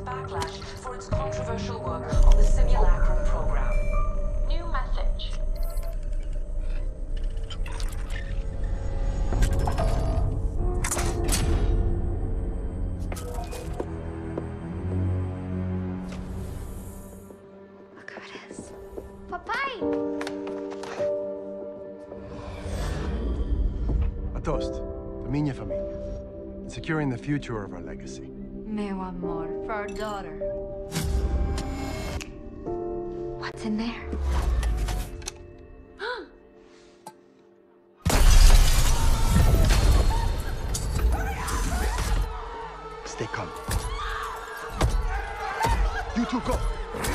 backlash for its controversial work on the simulacrum program. New message. Look who it is. Papai! A toast to minha família. Securing the future of our legacy. Meu amor, for our daughter. What's in there? Stay calm. You two go.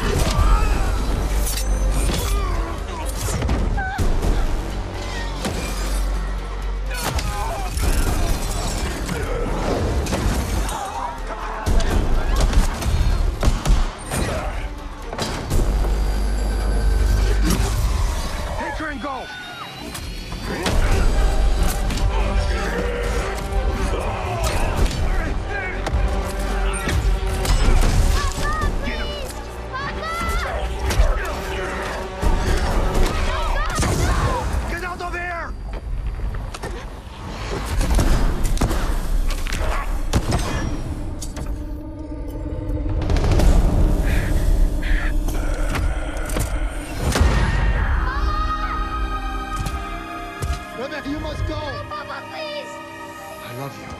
You must go! Papa, please! I love you.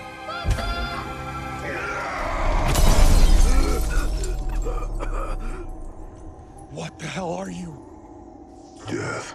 What the hell are you? Death.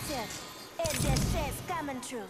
Gracias. El deseo is coming true.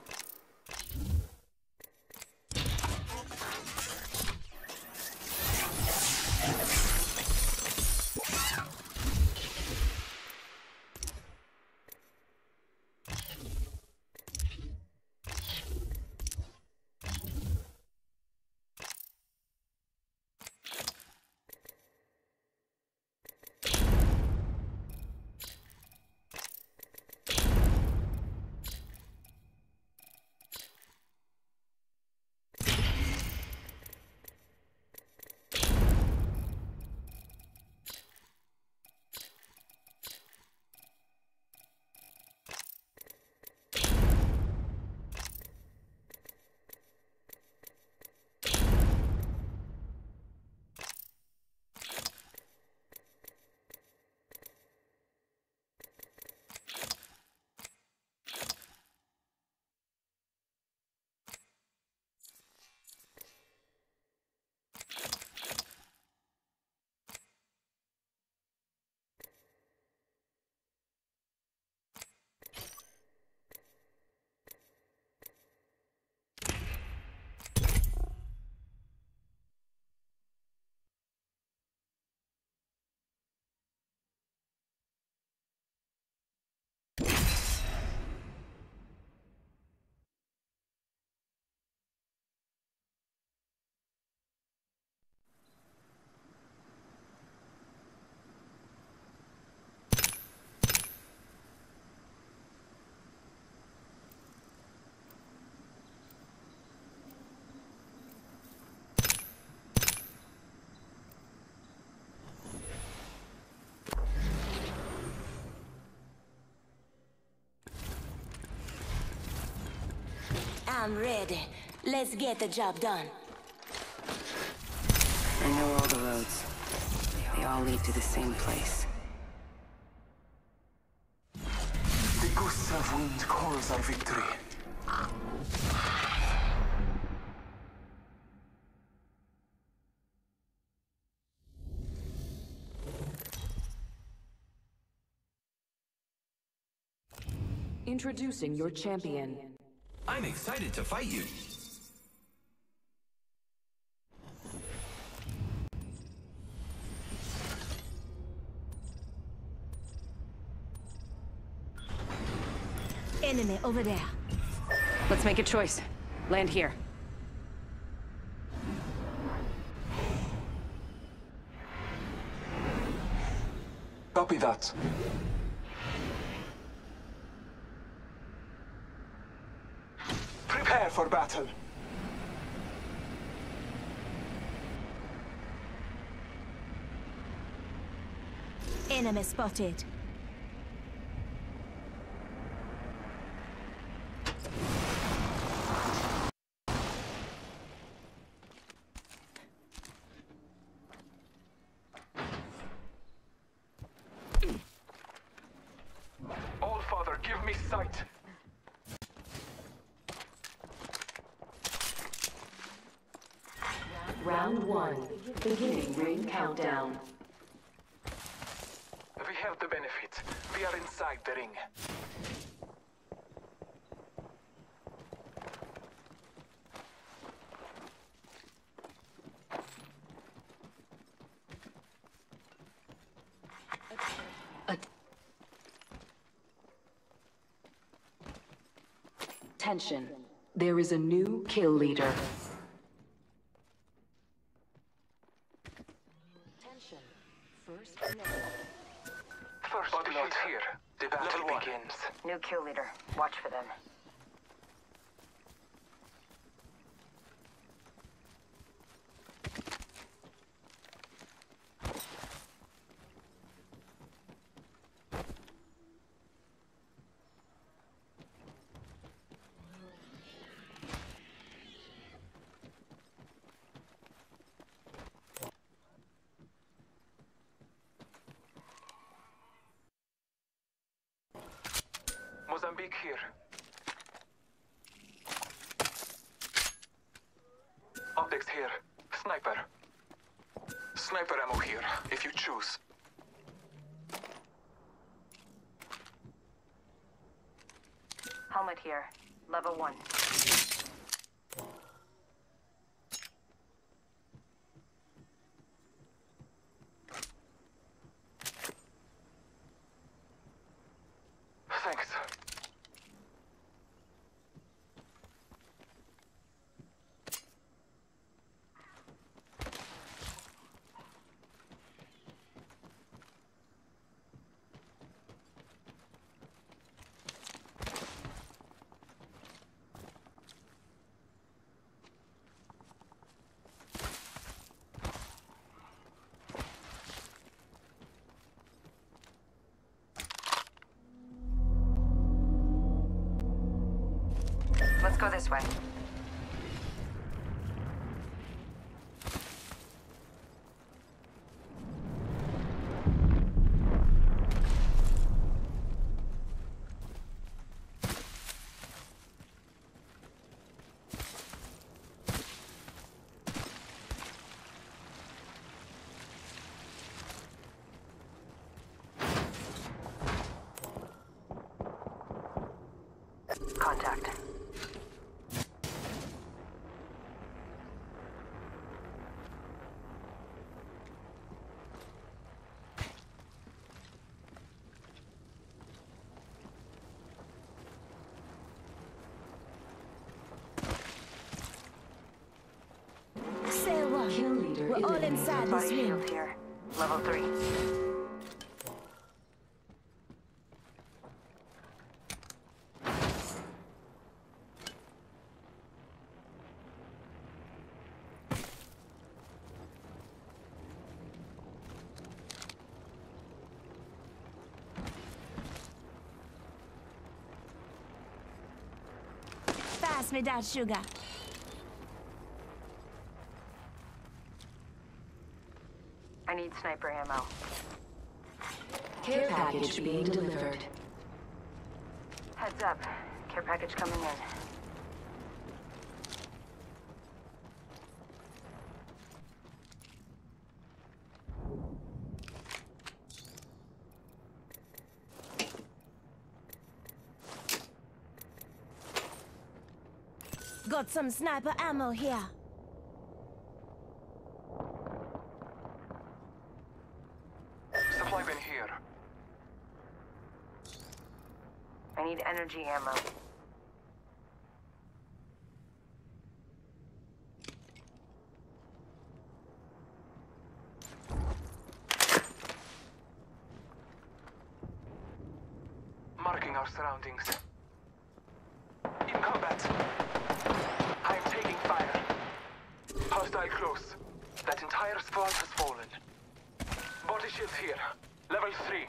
I'm ready. Let's get the job done. I know all the roads. They all lead to the same place. The gusts of wind calls our victory. Introducing your champion. I'm excited to fight you. Enemy over there. Let's make a choice. Land here. Copy that. Prepare for battle. Enemy spotted. All Father, give me sight. Round 1. Beginning ring countdown. We have the benefit. We are inside the ring. Attention. There is a new kill leader. Attention. First First blood here. The battle begins. New kill leader. Watch for them. Mozambique here. Optics here. Sniper. Sniper ammo here, if you choose. helmet here. Level 1. Thanks. Let's go this way. Contact. Say what? We're all inside this Body ring. shield here. Level 3. Pass me that sugar. I need sniper ammo. Care package being delivered. Heads up. Care package coming in. Got some sniper ammo here. Supply bin here. I need energy ammo. Marking our surroundings. In combat. I am taking fire. Hostile close. That entire squad has fallen. Body shield here. Level 3.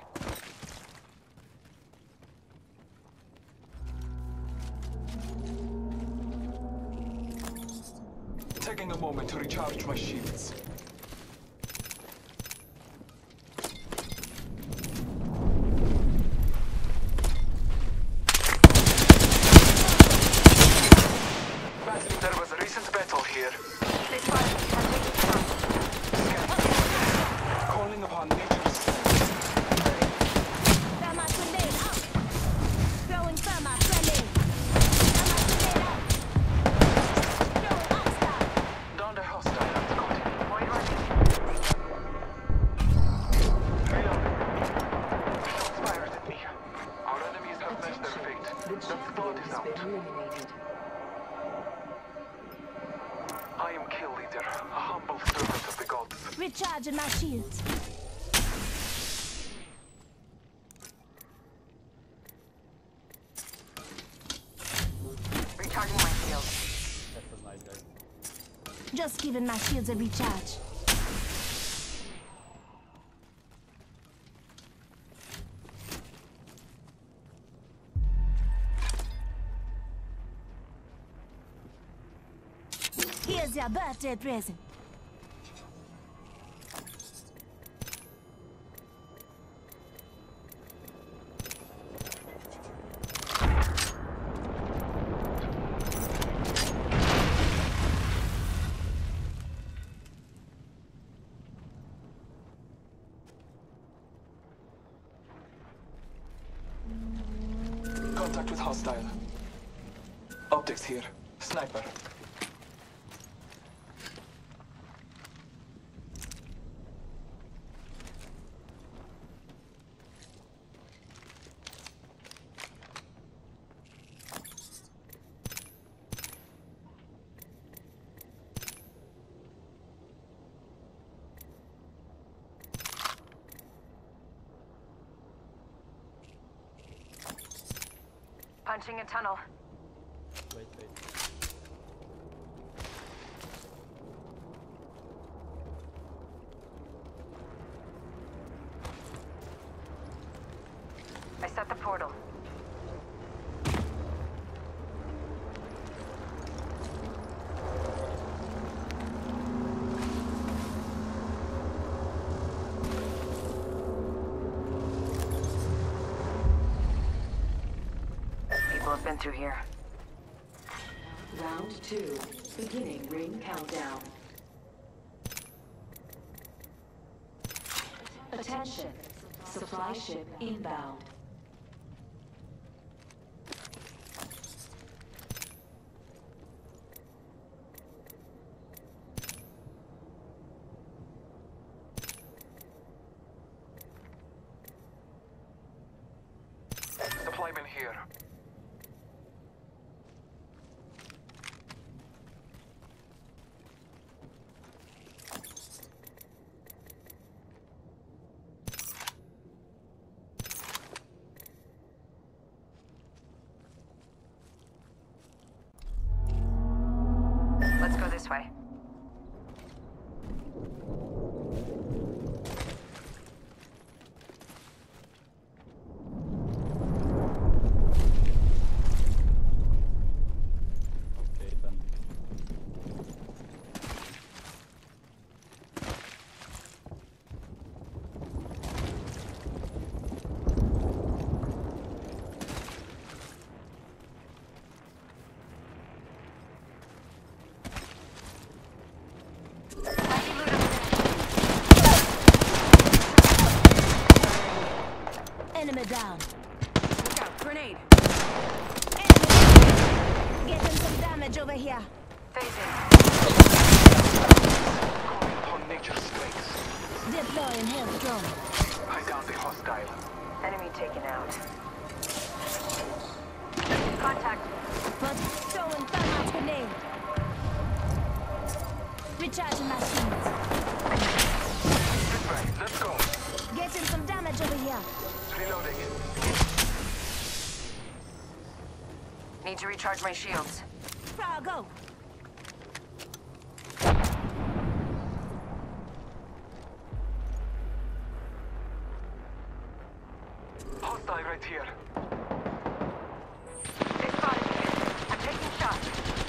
Taking a moment to recharge my shields. There was a recent battle here. Calling upon nature's Thermite grenade out. Throwing thermite grenade. Thermite grenade out. Throwing hostile. down the hostile. Reloading. Shots fired at me. Our enemies have met their fate. The thought is out. I am Kill Leader, a humble servant of the gods. Recharging my shields. Recharging my shield. Just giving my shields a recharge. Here's your birthday present. Contact with hostile. Optics here. Sniper. Punching a tunnel. Wait. I set the portal. People have been through here. Round 2. Beginning ring countdown. Attention. Supply ship inbound. Supply bin here. Let's go this way. Okay, then. Enemy down. Look out, grenade. Enemy. Getting some damage over here. Phasing. Calling upon nature's strength. Deploying health drone. I down the hostile. Enemy taken out. Contact. But throwing thermite grenade. Recharging my shields. This way. Let's go. Getting some damage over here. Reloading. Need to recharge my shields. Frog, go. Hostile right here. They spotted me. I'm taking shots.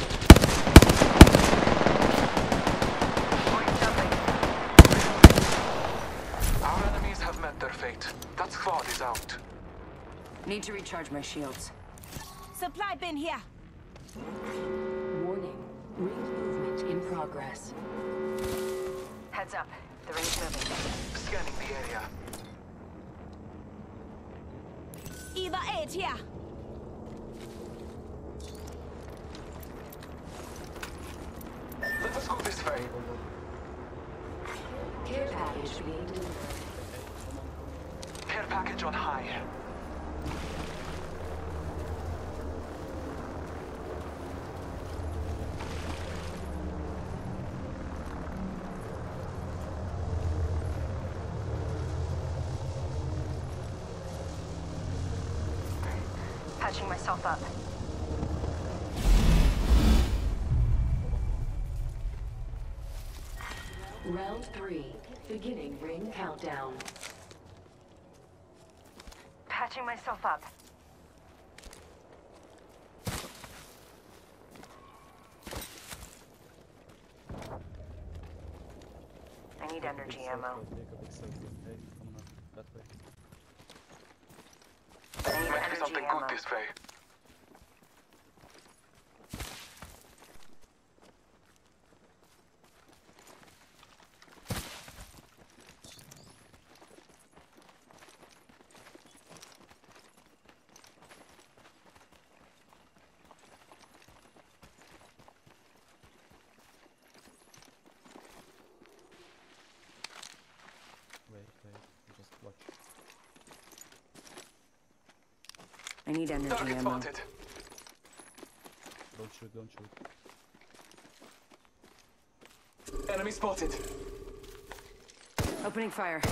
Point jumping. Our enemies have met their fate. That squad is out. Need to recharge my shields. Supply bin here. Warning. Ring movement in progress. Heads up. The ring's moving. Scanning the area. Eva 8 here. Let us go this way. Care package being delivered. Care package on high. Patching myself up. Round 3. Beginning ring countdown. Patching myself up. I need energy ammo. That way. I need Might be energy something ammo. good this way. I need energy Target ammo. spotted. Don't shoot, don't shoot. Enemy spotted. Opening fire.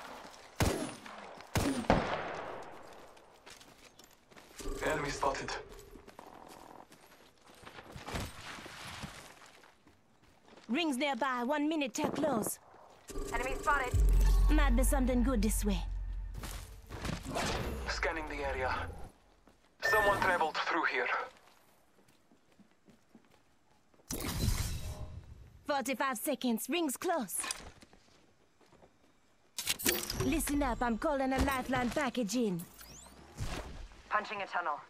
Enemy spotted. Rings nearby. 1 minute till close. Enemy spotted. Might be something good this way. Scanning the area. Someone traveled through here. 45 seconds. Rings close. Listen up. I'm calling a lifeline package in. Punching a tunnel.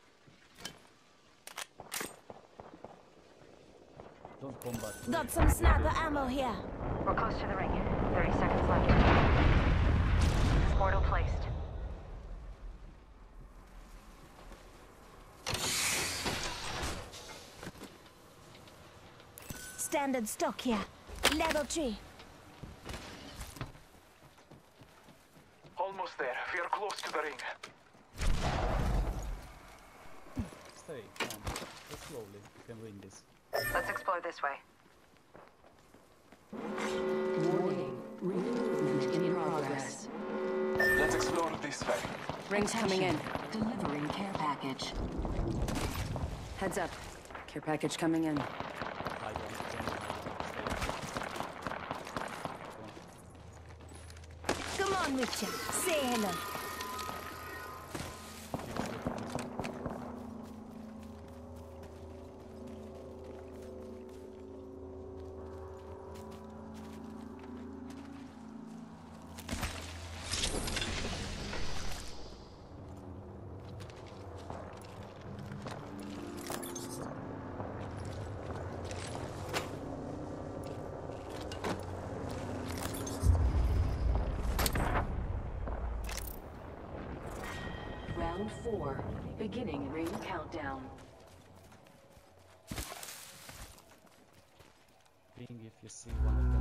Don't combat. Got some sniper ammo here. We're close to the ring. 30 seconds left. Portal placed. Standard stock here. Level 3. Almost there. We are close to the ring. Stay calm. Just slowly. You can win this. Let's explore this way. Warning. Ring movement in progress. Let's explore this way. Rings coming in. Delivering care package. Heads up. Care package coming in. I don't stay. Come on, Richard. Say hello. Round 4. Beginning ring countdown. Ping if you see one of them.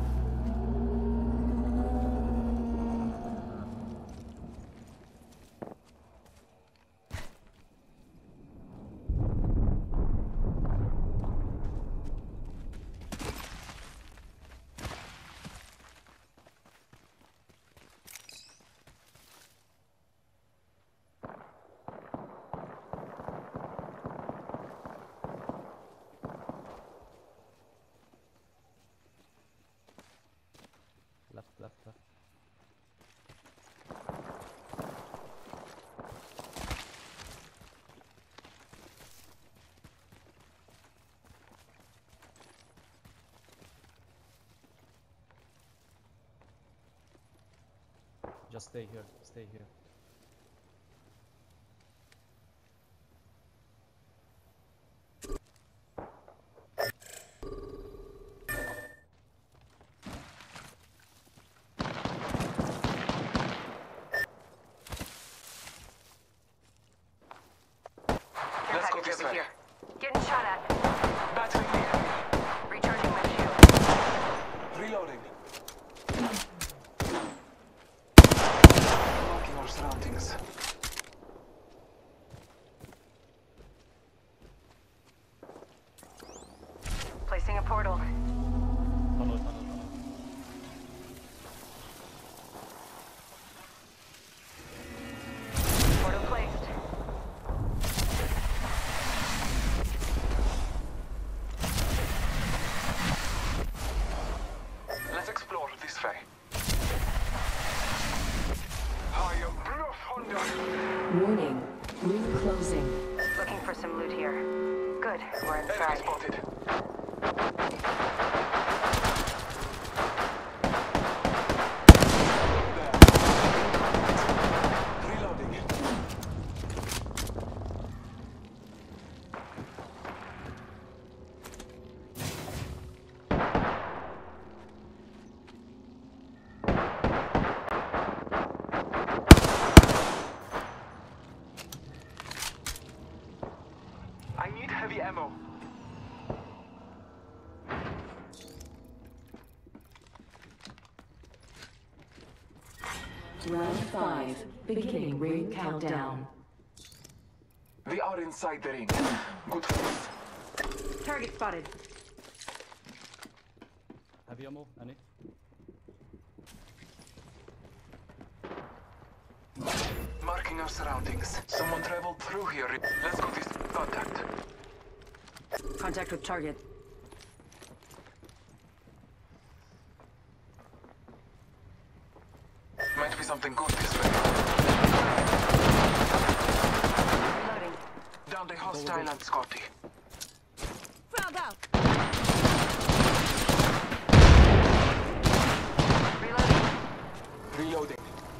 Left. Just stay here. Stay here. Let's go this Over way. here. Getting shot at. Battling the area. Recharging my shield. Reloading. Marking our surroundings. Placing a portal. Tunnel. Portal placed. Let's explore this way. I am proof under. Warning. Ring closing. Looking for some loot here. Good. We're Enemy inside. spotted. Reloading. I need heavy ammo. Round 5. Beginning ring countdown. We are inside the ring. Good for us. Target spotted. Heavy ammo, any? Marking our surroundings. Someone traveled through here. Let's go this contact. Contact with target. Might be something good this way. Reloading. Down the hostile and Scotty. Frog out. Reloading.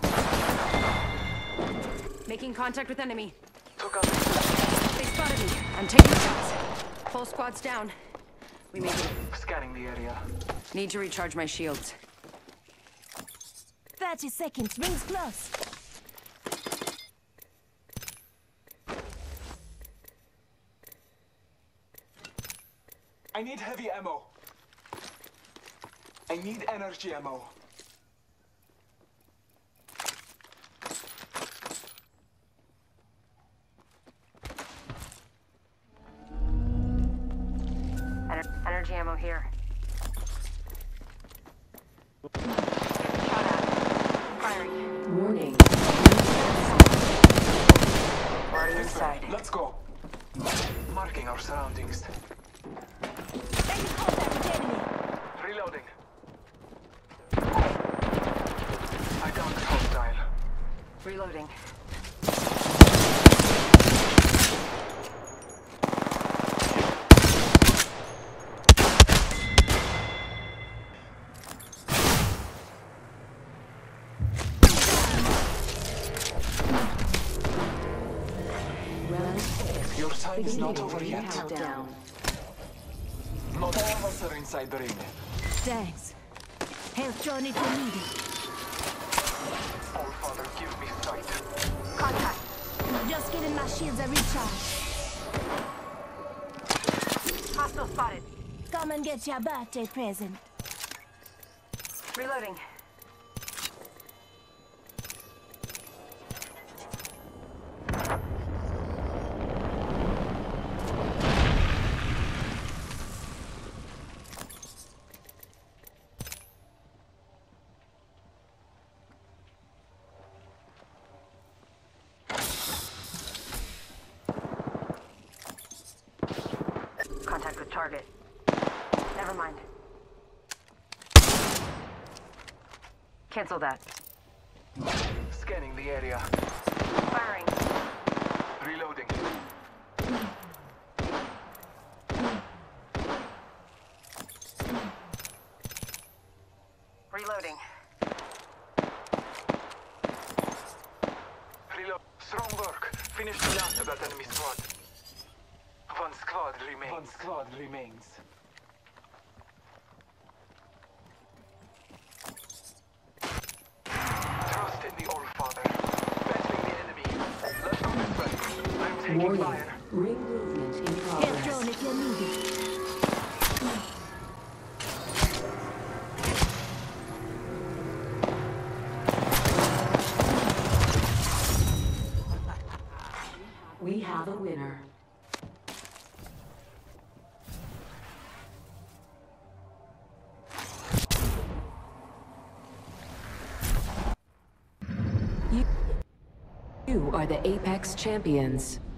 Making contact with enemy. Took out. They spotted me. I'm taking shots. Full squad's down. We made it. Scanning the area. Need to recharge my shields. 30 seconds. Rings close. I need heavy ammo. I need energy ammo. Energy ammo here. Firing. Warning. We're inside. Let's go. Marking our surroundings. Enemy contact with enemy. Reloading. I downed the hostile. Reloading. Your time is not over yet. Countdown. Not all of us are inside the ring. Thanks. Health drone if you need it. All Father, give me sight. Contact. Just giving my shields a recharge. Hostile spotted. Come and get your birthday present. Reloading. Contact with target. Never mind. Cancel that. Scanning the area. Firing. Reloading. Reloading. Reload. Strong work. Finish the last of that enemy squad. One squad remains. One squad remains. Trust in the All Father. Battling the enemy. Let's go this way. I'm taking Warning. fire. Ring movement in Health progress. drone if you need it. We have a winner. You are the Apex champions.